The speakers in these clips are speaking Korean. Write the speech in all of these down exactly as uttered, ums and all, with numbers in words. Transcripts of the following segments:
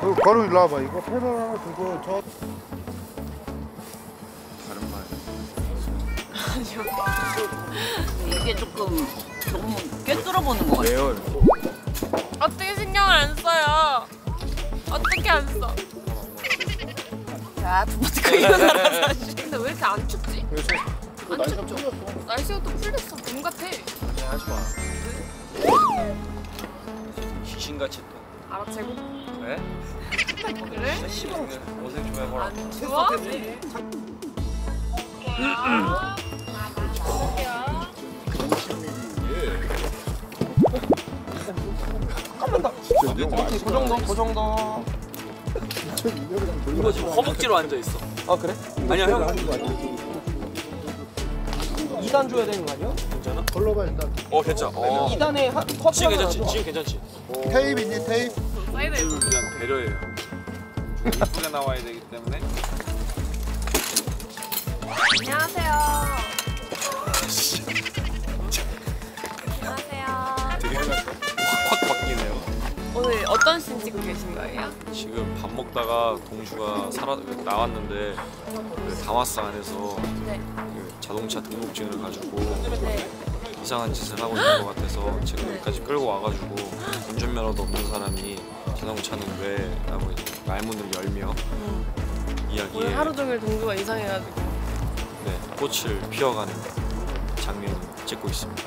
어, 걸어 일로 와봐. 이거 패널 하나 두고 저 다른 말. 아니요. 이게 조금 너무 꿰뚫어 보는 거 같아요. 왜요? 어떻게 신경을 안 써요? 어떻게 안 써? 자, 두 번째 거 일어나라. 근데 왜 이렇게 안 춥지? 안 춥죠? 날씨가 또 풀렸어. 봄 같아. 하지 마. 귀신같이 또. 알아채고. 그래? 그래? 고생 좀 해봐라. 안 좋아? 그 정도, 그 정도. 이거 지금 허벅지로 앉아 있어. 아 그래? 아니야 형. 이 단 줘야 되는 거 아니야? 괜찮아? 걸러봐 일단. 어 괜찮아. 어. 이 단에 한 컵. 지금 괜찮지? 지금 괜찮지? 테이프 있니 테이프? 사이드에 있어. 그냥 배려해요. 예쁘게 나와야 되기 때문에. 안녕하세요. 안녕하세요. 되게 확확 바뀌네요. 오늘 어떤 씬 찍고 계신 거예요? 지금 밥 먹다가 동주가 살아 나왔는데 그 다마스 안에서 네. 그 자동차 등록증을 가지고 네. 이상한 짓을 하고 있는 것 같아서 지금 여기까지 끌고 와가지고 운전면허도 없는 사람이 자동차는 왜? 라고 말문을 열며 음. 이야기에 오늘 하루 종일 동주가 이상해가지고. 네, 꽃을 피워가는 장면을 찍고 있습니다.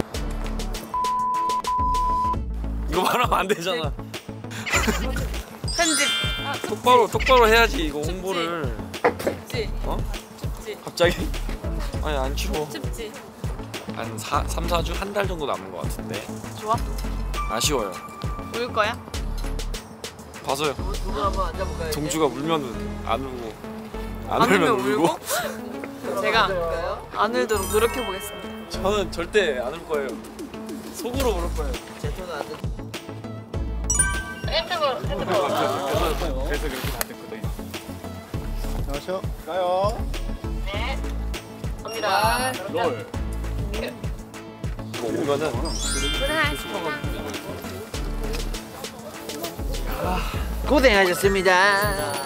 이거 말하면 안 되잖아. 편집. 아, 똑바로 똑바로 해야지 이거 홍보를. 춥지? 어? 춥지? 갑자기? 아니 안 추워. 춥지? 한 삼, 사 주 한 달 정도 남은 것 같은데 좋아? 아쉬워요. 울 거야? 봐서요. 누구 한번 앉아볼까요? 동주가 울면은 안 울고 안, 안 울면 울면 울고. 제가 볼까요? 안 울도록 노력해 보겠습니다. 저는 절대 안 울 거예요. 속으로 울 거예요. 제 손은 안 돼. 그래서, 그래서 그렇게 다 됐거든. 안녕하세요. 가요. 갑니다. 롤. 이거 오면은 고생하셨습니다. 고생하셨습니다.